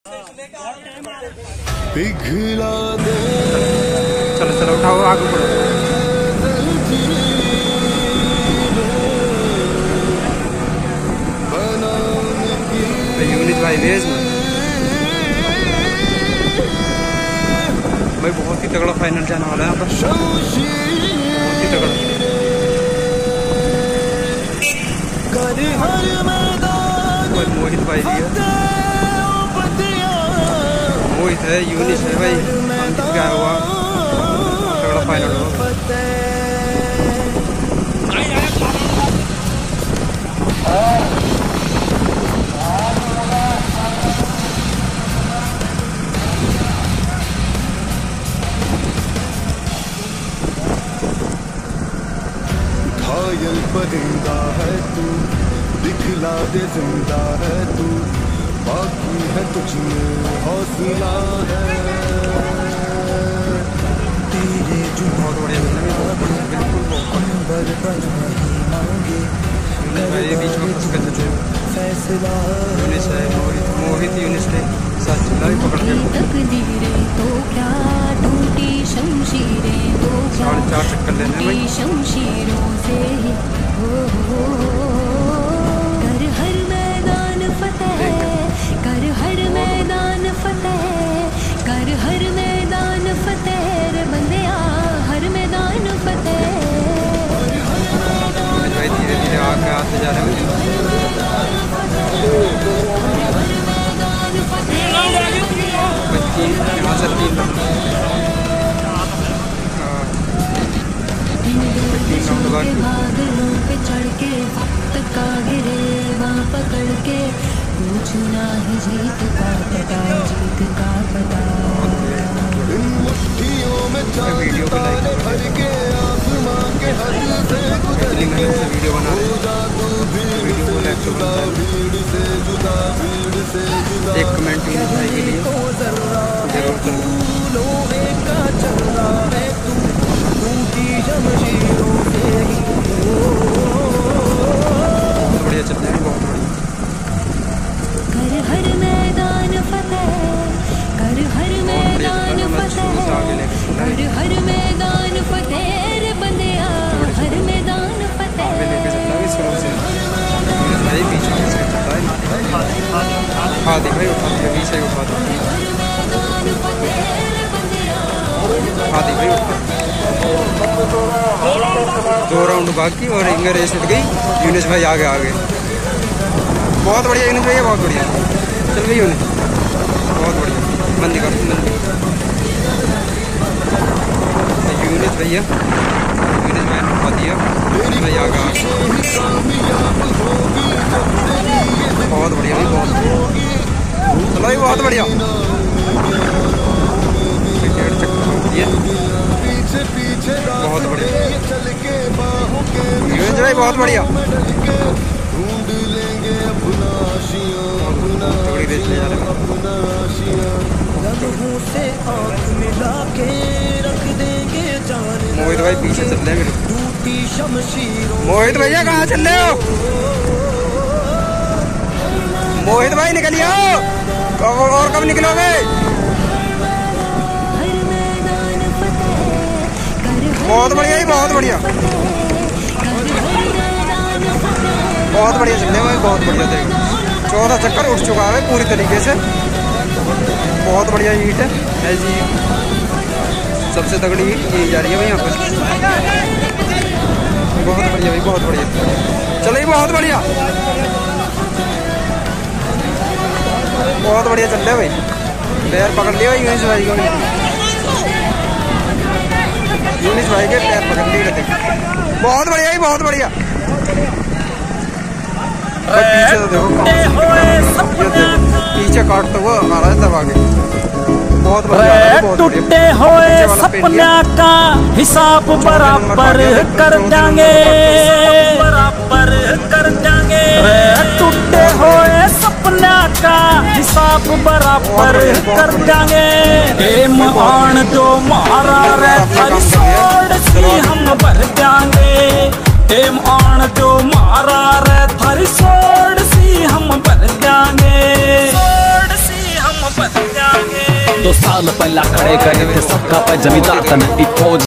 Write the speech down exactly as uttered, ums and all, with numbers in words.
पिघला दे। चलो चलो उठाओ आगे बढ़ो। यूनिट भाई वेज में भाई बहुत ही तगड़ा फाइनल जाने वाला है यहाँ पर, बहुत ही तगड़ा। मोहित भाई भी है, मोहित है, यूनिस है भाई, अंकित गया हुआ, तगड़ा फाइनल हुआ। घायल परिंदा है तू, दिखला दे जिंदा है तू, बाकी है तुझ में हौसला है। तेरे जो बहुत बढ़िया बीच में फंस कर देते फैसला यूनिस है, मोहित मोहित यूनिस ने साथ चला भी पकड़ के तकदीरें तो क्या टूटी शमशीरें तो क्या साढ़े चार चक्कर लेने भाई शमशीरों से हो कर हर मैदान फतेह, कर हर मैदान फतेह, कर हर मैदान फतेह रे बंदिया, हर मैदान फतेह। भाई धीरे धीरे आगे आते जा रहे हैं। यहाँ से तीन बादलों पे चढ़ के वक्त का गिरे वहाँ पकड़ के, पूछना ही जीत का पता, जीत का पता। मुट्ठियों में वीडियो को लाइक भर के आसमां के हद से गुजर के वीडियो बना रहे वीडियो को लाइक जुदा भीड़ से जुदा भीड़ से जुदा। एक कमेंट भाई के लिए जरूर लोहे का चल रहा है तू, टूटी जमशीरों से ही। बहुत बढ़िया चल रहा है, बहुत बढ़िया। कर हर मैदान फतेह, कर हर मैदान फतेह, कर हर मैदान फतेह रे बंदिया, हर मैदान फतेह। भाई बीच में से चलता है, हाँ देख भाई उठा दिया, बीच से उठा दिया, हाँ देख भाई उठा। दो राउंड बाकी और इंगर रेस उठ गई, यूनिस भाई आगे आगे। बहुत बढ़िया यूनिस भैया, बहुत बढ़िया चल गई यूनिस, बहुत बढ़िया। मंदी कर मंदी यूनिस भैया, यूनिस भाई ने उठा दिया, भाई आगे आगे। बहुत बढ़िया भाई, बहुत बढ़िया चलो भाई, बहुत बढ़िया। बहुत बढ़िया यूनिस भाई, बहुत बढ़िया तगड़ी रेस ले जा रहे हैं। मोहित भाई पीछे चल रहे हैं मेरे। मोहित भैया कहाँ चल रहे हो? मोहित भाई निकलिए, और कब निकलोगे? बहुत बढ़िया ही, बहुत बढ़िया, बहुत बढ़िया चल रहे भाई, बहुत बढ़िया। देखो चौदह चक्कर उठ चुका है पूरी तरीके से, बहुत बढ़िया हीट है जी, सबसे तगड़ी हीट यही जा रही है भाई यहाँ पर। बहुत बढ़िया भाई, बहुत बढ़िया चलो, बहुत बढ़िया, बहुत बढ़िया चल रहा है भाई। पैर पकड़ लिया भाई यूनिस भाई को, यूनिस भाई के पैर पकड़ लिए रहते। बहुत बढ़िया ही, बहुत बढ़िया। पीछे तो देखो, पीछे काटता हुआ हमारा दबा के। बहुत बढ़िया, टूटे हुए सपना का हिसाब बराबर कर देंगे, बराबर कर देंगे। टूटे हुए सपना का हिसाब बराबर कर देंगे। एम आन जो मारा रे सोड़ सी हम भर देंगे, एम आन जो मारा रे थारी सोड़ सी हम भर देंगे, सोड़ सी हम दो साल पहला खड़े करे थे सबका पे जमींदार तन